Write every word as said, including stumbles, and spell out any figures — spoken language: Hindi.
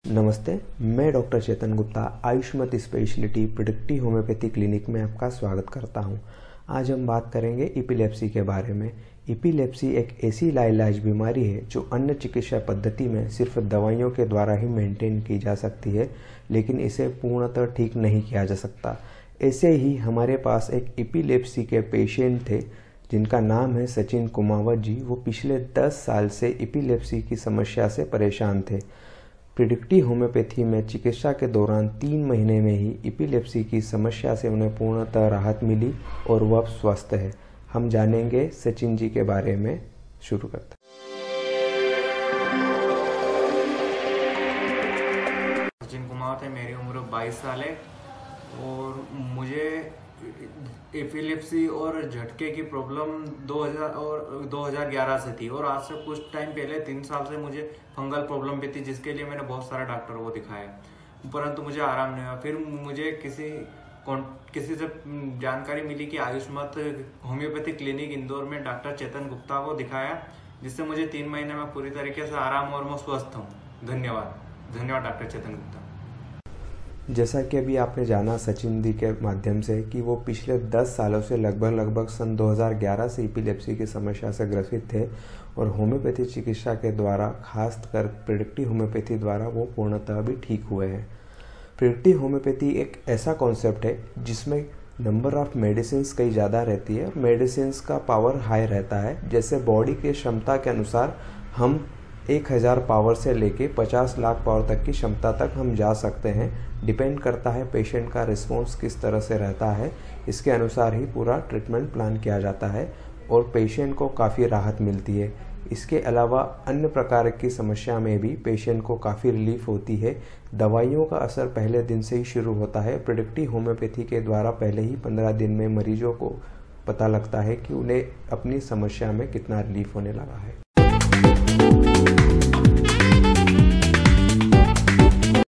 नमस्ते, मैं doctor Chetan Gupta Ayushmat speciality predictive homeopathy clinic में आपका स्वागत करता हूं। आज हम बात करेंगे एपिलेप्सी के बारे में। एपिलेप्सी एक ऐसी लाइलाज बीमारी है जो अन्य चिकित्सा पद्धति में सिर्फ दवाइयों के द्वारा ही मेंटेन की जा सकती है, लेकिन इसे पूर्णतः ठीक नहीं किया जा सकता। ऐसे ही हमारे पास एक एपिलेप्सी के पेशेंट थे जिनका नाम है सचिन कुमावत जी। वो पिछले दस साल से एपिलेप्सी की समस्या से परेशान थे। प्रिडिक्टिव होम्योपैथी में चिकित्सा के दौरान तीन महीने में ही एपिलेप्सी की समस्या से उन्हें पूर्णतः राहत मिली और वह अब स्वस्थ है। हम जानेंगे सचिन जी के बारे में। शुरू करते हैं। सचिन कुमावत है, मेरी उम्र बाईस साल है और मुझे एपिलेप्सी और झटके की प्रॉब्लम दो हज़ार और दो हज़ार ग्यारह से थी और आज से कुछ टाइम पहले तीन साल से मुझे फंगल प्रॉब्लम भी थी, जिसके लिए मैंने बहुत सारे डॉक्टरों को दिखाया, परंतु मुझे आराम नहीं हुआ। फिर मुझे किसी किसी से जानकारी मिली कि आयुष्मत होम्योपैथी क्लिनिक इंदौर में डॉक्टर चेतन गुप्ता को दिखाया, जिससे मुझे तीन महीने में पूरी तरीके से आराम और मैं स्वस्थ हूँ। धन्यवाद धन्यवाद डॉक्टर चेतन गुप्ता। जैसा कि अभी आपने जाना सचिन जी के माध्यम से कि वो पिछले दस सालों से लगभग लगभग सन दो हज़ार ग्यारह से एपिलेप्सी की समस्या से ग्रसित थे और होम्योपैथी चिकित्सा के द्वारा, खासकर प्रिडिक्टिव होम्योपैथी द्वारा वो पूर्णतः भी ठीक हुए हैं। प्रिडिक्टिव होम्योपैथी एक ऐसा कॉन्सेप्ट है जिसमें नंबर ऑफ मेडिसिन कई ज़्यादा रहती है, मेडिसिन का पावर हाई रहता है। जैसे बॉडी के क्षमता के अनुसार हम एक हज़ार पावर से लेके पचास लाख पावर तक की क्षमता तक हम जा सकते हैं। डिपेंड करता है पेशेंट का रिस्पॉन्स किस तरह से रहता है, इसके अनुसार ही पूरा ट्रीटमेंट प्लान किया जाता है और पेशेंट को काफ़ी राहत मिलती है। इसके अलावा अन्य प्रकार की समस्या में भी पेशेंट को काफ़ी रिलीफ होती है। दवाइयों का असर पहले दिन से ही शुरू होता है। प्रिडिक्टिव होम्योपैथी के द्वारा पहले ही पंद्रह दिन में मरीजों को पता लगता है कि उन्हें अपनी समस्या में कितना रिलीफ होने लगा है।